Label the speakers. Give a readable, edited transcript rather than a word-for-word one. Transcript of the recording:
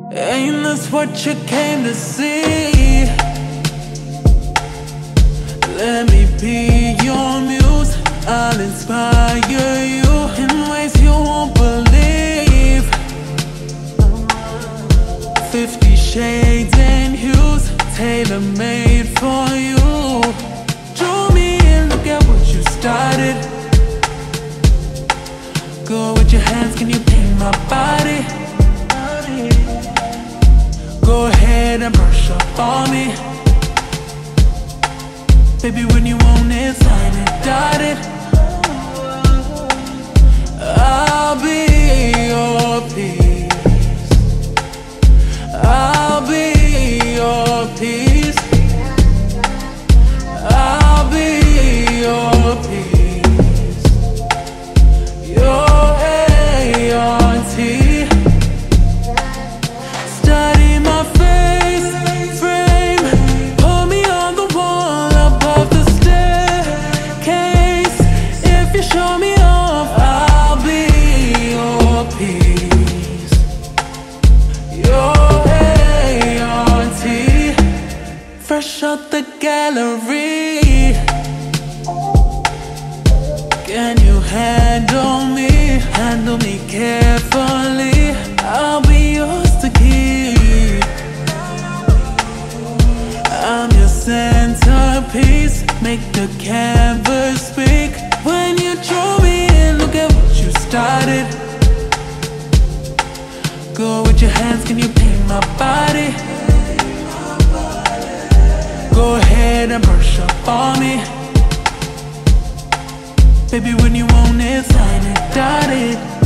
Speaker 1: Ain't this what you came to see? Let me be your muse. I'll inspire you in ways you won't believe. 50 shades and hues, tailor-made for you. Draw me in, look at what you started. Go with your hands, can you paint my body? Go ahead and brush up on me. Baby, when you want it, sign it, dotted. I'll be your peace. I'll be your peace. I'll be your peace. Your A-R-T. Study my face frame. Put me on the wall above the staircase. If you show me off, I'll be your peace. Your A-R-T. Fresh out the gallery. Can you handle me? Handle me carefully. I'll be yours to keep. I'm your centerpiece. Make the canvas speak. When you draw me in, look at what you started. Go with your hands, can you paint my body? Go ahead and brush up on me. Baby, when you want it, sign it, dotted.